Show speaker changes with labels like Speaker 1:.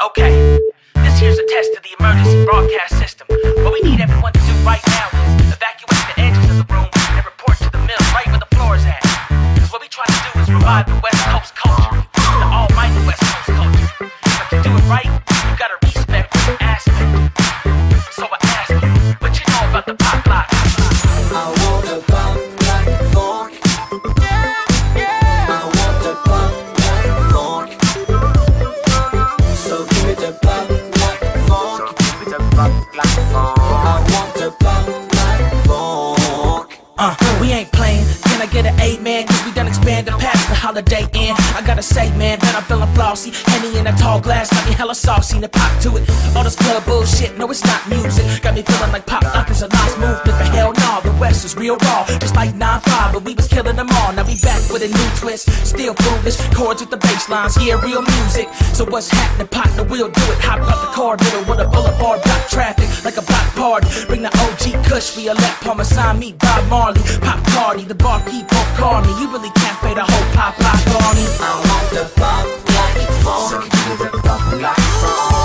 Speaker 1: Okay, this here's a test of the emergency broadcast system. What we need everyone to do right now is evacuate the edges of the room and report to the mill right where the floor is at. Cause what we try to do is revive the West Coast culture, the almighty West Coast culture. But to do it right, you gotta respect the aspect. So I ask you, what you know about the pop lock?
Speaker 2: I want a pop like funk. I want a pop like funk. So give me the pop like funk. Give me the pop like funk. I want a pop like funk.
Speaker 1: We ain't playing. Can I get an amen? Cause we done expanded past the Holiday Inn. I gotta say, man, that I'm feeling flossy. Henny in a tall glass, got me hella saucy. And the pop to it. All this club bullshit, no, it's not music. Got me feeling like pop lock is a lost movement. But hell no, the West is real raw. Just like 9-5, but we was killing them all. Now we back with a new twist. Still foolish, chords with the bass lines. Yeah, real music. So what's happening, partner? We'll do it. Hop out the car, middle with a boulevard, block traffic like a block party. Bring the OG Kush, Violette, Parmesan, meet Bob Marley. Pop party, the barkeep won't call me. You really can't pay the whole pop on me.
Speaker 2: I want the pop like funk. So give me the pop like funk.